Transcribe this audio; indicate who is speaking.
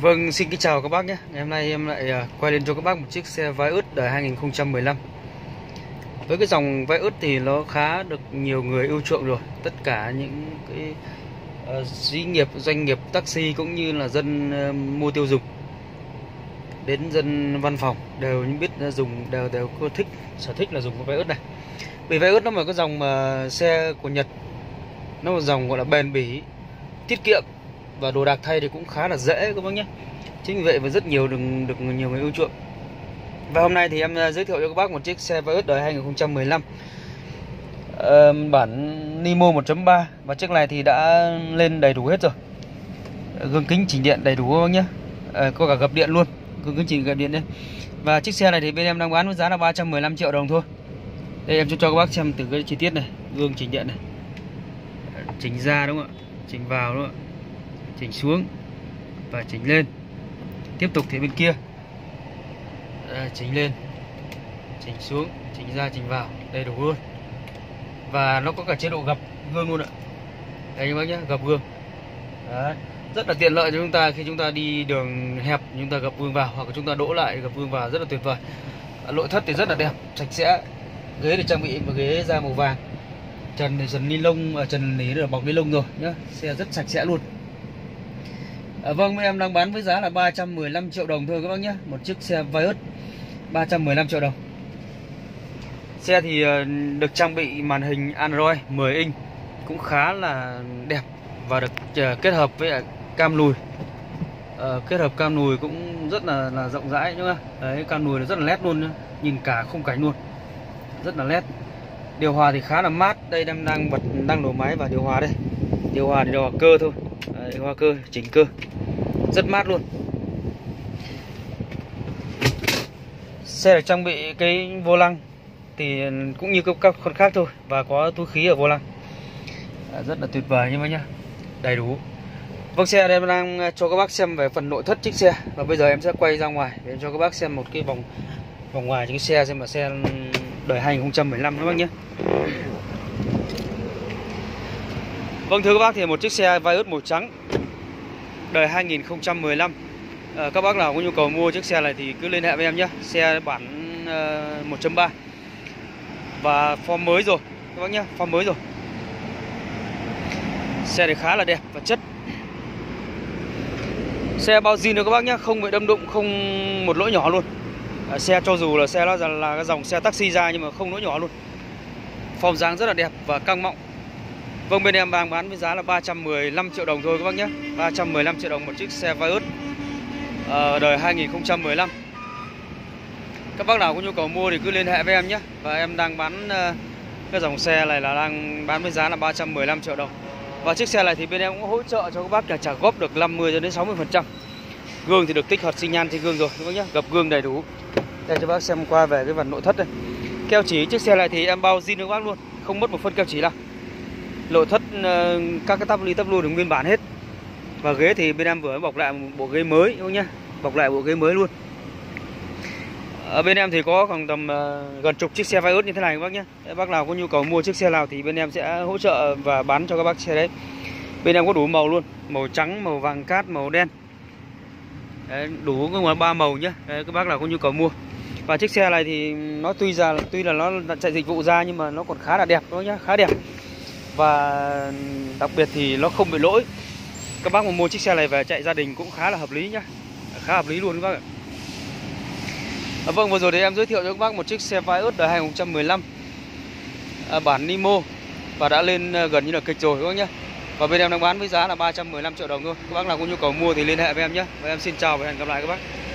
Speaker 1: Vâng, xin kính chào các bác nhé. Ngày hôm nay em lại quay lên cho các bác một chiếc xe Vios đời 2015. Với cái dòng Vios thì nó khá được nhiều người ưa chuộng rồi. Tất cả những cái xí nghiệp, doanh nghiệp taxi cũng như là dân mua tiêu dùng đến dân văn phòng đều biết dùng, đều có sở thích là dùng cái Vios này. Vì Vios nó là cái dòng xe của Nhật, nó là dòng gọi là bền bỉ, tiết kiệm và đồ đạc thay thì cũng khá là dễ các bác nhé. Chính vì vậy mà rất nhiều được nhiều người ưa chuộng. Và hôm nay thì em giới thiệu cho các bác một chiếc xe Vios đời 2015 bản Nimo 1.3. Và chiếc này thì đã lên đầy đủ hết rồi. Gương kính chỉnh điện đầy đủ các bác nhé. Có cả gập điện luôn, gương kính chỉnh gập điện đây. Và chiếc xe này thì bên em đang bán với giá là 315 triệu đồng thôi. Đây em cho các bác xem từ cái chi tiết này, gương chỉnh điện này, chỉnh ra đúng không ạ, chỉnh vào đúng không ạ, chỉnh xuống và chỉnh lên. Tiếp tục thì bên kia chỉnh lên, chỉnh xuống, chỉnh ra, chỉnh vào đầy đủ luôn. Và nó có cả chế độ gập gương luôn ạ. Đây các bác nhé, gập gương. Đấy, rất là tiện lợi cho chúng ta khi chúng ta đi đường hẹp, chúng ta gập gương vào, hoặc là chúng ta đỗ lại gập gương vào, rất là tuyệt vời. Nội thất thì rất là đẹp, sạch sẽ. Ghế thì trang bị một ghế da màu vàng, trần thì trần ni lông, trần thì là bọc ni lông rồi nhá. Xe rất sạch sẽ luôn. Vâng, em đang bán với giá là 315 triệu đồng thôi các bác nhé. Một chiếc xe Vios 315 triệu đồng. Xe thì được trang bị màn hình Android 10 inch, cũng khá là đẹp và được kết hợp với cam lùi. Kết hợp cam lùi cũng rất là rộng rãi nhá. Đấy, cam lùi rất là nét luôn nhá. Nhìn cả khung cảnh luôn, rất là nét. Điều hòa thì khá là mát. Đây em đang nổ máy và điều hòa đây. Điều hòa thì điều hòa cơ thôi. Đấy, điều hòa cơ, chỉnh cơ, rất mát luôn. Xe được trang bị cái vô lăng thì cũng như các con khác thôi, và có túi khí ở vô lăng. Rất là tuyệt vời như vậy nhá, đầy đủ. Vâng, xe đây em đang cho các bác xem về phần nội thất chiếc xe. Và bây giờ em sẽ quay ra ngoài để cho các bác xem một cái vòng ngoài chiếc xe, xem mà xe đời 2015 các bác nhé. Vâng, thưa các bác, thì một chiếc xe Vios màu trắng đời 2015. Các bác nào có nhu cầu mua chiếc xe này thì cứ liên hệ với em nhé. Xe bản 1.3 và form mới rồi các bác nhé, form mới rồi. Xe này khá là đẹp và chất. Xe bao zin rồi các bác nhé, không bị đâm đụng, không một lỗ nhỏ luôn. Xe cho dù là xe nó là cái dòng xe taxi ra nhưng mà không lỗ nhỏ luôn. Form dáng rất là đẹp và căng mọng. Vâng, bên em đang bán với giá là 315 triệu đồng thôi các bác nhé. 315 triệu đồng một chiếc xe Vios đời 2015. Các bác nào có nhu cầu mua thì cứ liên hệ với em nhé. Và em đang bán cái dòng xe này là đang bán với giá là 315 triệu đồng. Và chiếc xe này thì bên em cũng hỗ trợ cho các bác là trả góp được 50 đến 60%. Gương thì được tích hợp xi nhan trên gương rồi các bác nhé, gập gương đầy đủ. Đây cho bác xem qua về cái phần nội thất đây. Keo chỉ chiếc xe này thì em bao zin cho các bác luôn, không mất một phân keo chỉ nào. Nội thất các cái tắp lu được nguyên bản hết. Và ghế thì bên em vừa bọc lại một bộ ghế mới các bác nhé, bọc lại bộ ghế mới luôn. Ở bên em thì có khoảng tầm gần chục chiếc xe Vios như thế này các bác nhé. Các bác nào có nhu cầu mua chiếc xe nào thì bên em sẽ hỗ trợ và bán cho các bác xe đấy. Bên em có đủ màu luôn, màu trắng, màu vàng cát, màu đen. Đấy, đủ cái 3 màu nhé. Đấy, các bác nào có nhu cầu mua. Và chiếc xe này thì nó tuy là nó chạy dịch vụ ra nhưng mà nó còn khá là đẹp các bác nhé, khá đẹp. Và đặc biệt thì nó không bị lỗi. Các bác mà mua chiếc xe này về chạy gia đình cũng khá là hợp lý nhá, khá hợp lý luôn các bác ạ. Vâng, vừa rồi thì em giới thiệu cho các bác một chiếc xe Vios đời 2015 bản Nimo và đã lên gần như là kịch rồi các bác nhé. Và bên em đang bán với giá là 315 triệu đồng thôi. Các bác nào có nhu cầu mua thì liên hệ với em nhé. Và em xin chào và hẹn gặp lại các bác.